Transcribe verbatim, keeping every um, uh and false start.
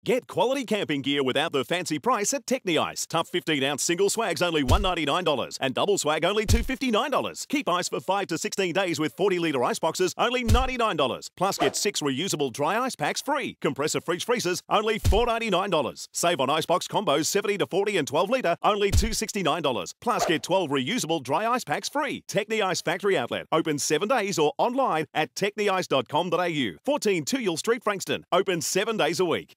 Get quality camping gear without the fancy price at Techniice. Tough fifteen ounce single swag's only one dollar ninety-nine and double swag only two dollars fifty-nine. Keep ice for five to sixteen days with forty litre Iceboxes only ninety-nine dollars. Plus get six reusable dry ice packs free. Compressor fridge freezers only four dollars ninety-nine. Save on Icebox combos seventy to forty and twelve litre only two dollars sixty-nine. Plus get twelve reusable dry ice packs free. Techniice factory outlet. Open seven days or online at techniice dot com dot a u. fourteen Tuyul Street, Frankston. Open seven days a week.